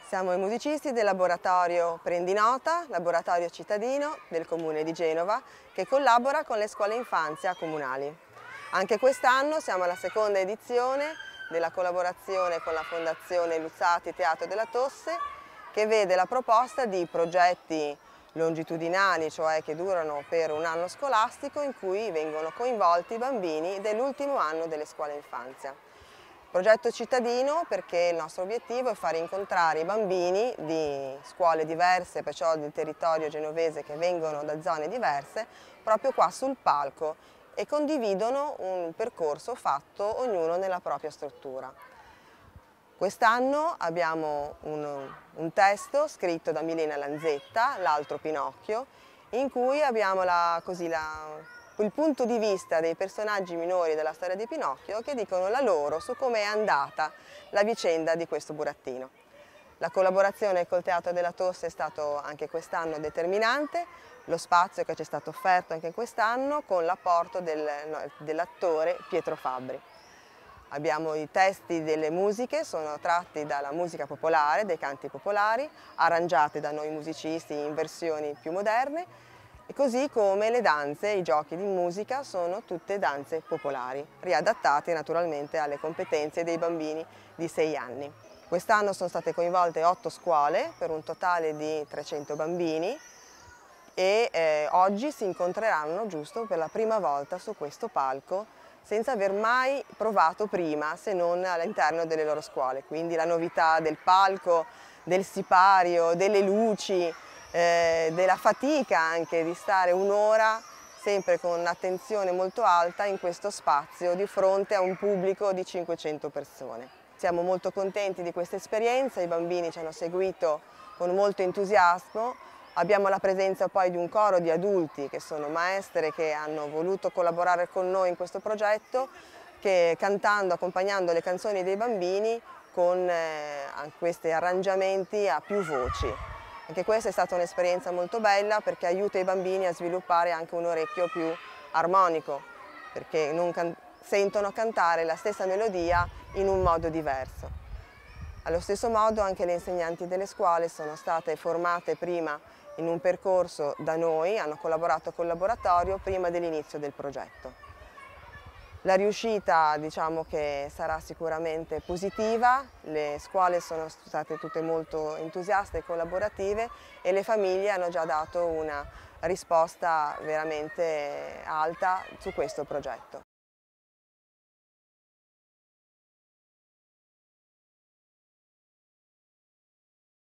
Siamo i musicisti del laboratorio Prendi Nota, laboratorio cittadino del Comune di Genova, che collabora con le scuole infanzia comunali. Anche quest'anno siamo alla seconda edizione della collaborazione con la Fondazione Luzzati Teatro della Tosse, che vede la proposta di progetti longitudinali, cioè che durano per un anno scolastico, in cui vengono coinvolti i bambini dell'ultimo anno delle scuole infanzia. Progetto cittadino perché il nostro obiettivo è far incontrare i bambini di scuole diverse, perciò del territorio genovese, che vengono da zone diverse, proprio qua sul palco e condividono un percorso fatto ognuno nella propria struttura. Quest'anno abbiamo un testo scritto da Milena Lanzetta, L'altro Pinocchio, in cui abbiamo il punto di vista dei personaggi minori della storia di Pinocchio, che dicono la loro su come è andata la vicenda di questo burattino. La collaborazione col Teatro della Tosse è stato anche quest'anno determinante, lo spazio che ci è stato offerto anche quest'anno con l'apporto dell'attore Pietro Fabbri. Abbiamo i testi delle musiche, sono tratti dalla musica popolare, dai canti popolari, arrangiati da noi musicisti in versioni più moderne, e così come le danze, i giochi di musica sono tutte danze popolari, riadattate naturalmente alle competenze dei bambini di 6 anni. Quest'anno sono state coinvolte 8 scuole per un totale di 300 bambini e oggi si incontreranno giusto per la prima volta su questo palco, senza aver mai provato prima, se non all'interno delle loro scuole. Quindi la novità del palco, del sipario, delle luci, della fatica anche di stare un'ora sempre con un'attenzione molto alta in questo spazio di fronte a un pubblico di 500 persone. Siamo molto contenti di questa esperienza, i bambini ci hanno seguito con molto entusiasmo. Abbiamo la presenza poi di un coro di adulti che sono maestre che hanno voluto collaborare con noi in questo progetto, che cantando, accompagnando le canzoni dei bambini con questi arrangiamenti a più voci. Anche questa è stata un'esperienza molto bella perché aiuta i bambini a sviluppare anche un orecchio più armonico, perché sentono cantare la stessa melodia in un modo diverso. Allo stesso modo anche le insegnanti delle scuole sono state formate prima in un percorso da noi, hanno collaborato col laboratorio prima dell'inizio del progetto. La riuscita diciamo che sarà sicuramente positiva, le scuole sono state tutte molto entusiaste e collaborative e le famiglie hanno già dato una risposta veramente alta su questo progetto.